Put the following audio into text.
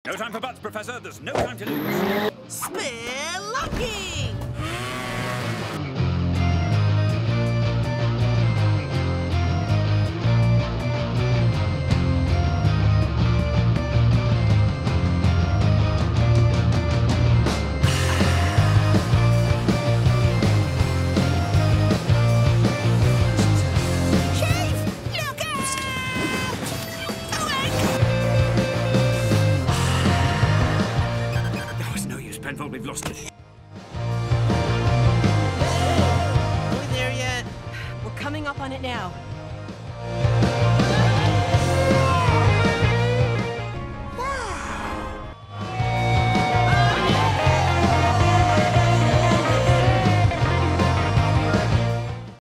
No time for buts, Professor. There's no time to lose. Spelunking! Penfold, we've lost the Are we there yet? We're coming up on it now.